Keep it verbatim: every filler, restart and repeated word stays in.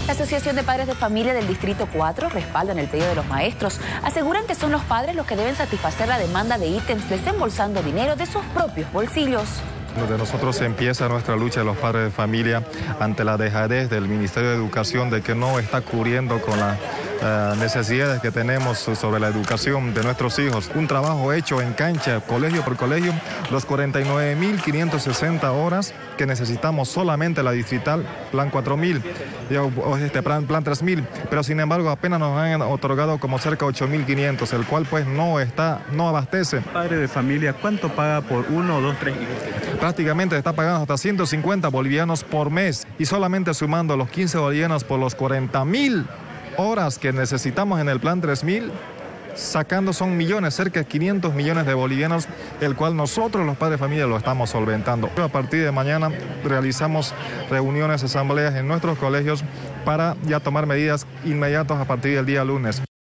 La Asociación de Padres de Familia del Distrito cuatro respaldan el pedido de los maestros. Aseguran que son los padres los que deben satisfacer la demanda de ítems desembolsando dinero de sus propios bolsillos. De nosotros empieza nuestra lucha de los padres de familia ante la dejadez del Ministerio de Educación de que no está cubriendo con las uh, necesidades que tenemos sobre la educación de nuestros hijos. Un trabajo hecho en cancha, colegio por colegio, los cuarenta y nueve mil quinientas sesenta horas que necesitamos solamente la distrital, plan cuatro mil, o este plan, plan tres mil, pero sin embargo apenas nos han otorgado como cerca de ocho mil quinientos, el cual pues no está, no abastece. Padre de familia, ¿cuánto paga por uno, dos, tres hijos? Prácticamente está pagando hasta ciento cincuenta bolivianos por mes y solamente sumando los quince bolivianos por los cuarenta mil horas que necesitamos en el plan tres mil, sacando son millones, cerca de quinientos millones de bolivianos, el cual nosotros los padres de familia lo estamos solventando. A partir de mañana realizamos reuniones, asambleas en nuestros colegios para ya tomar medidas inmediatas a partir del día lunes.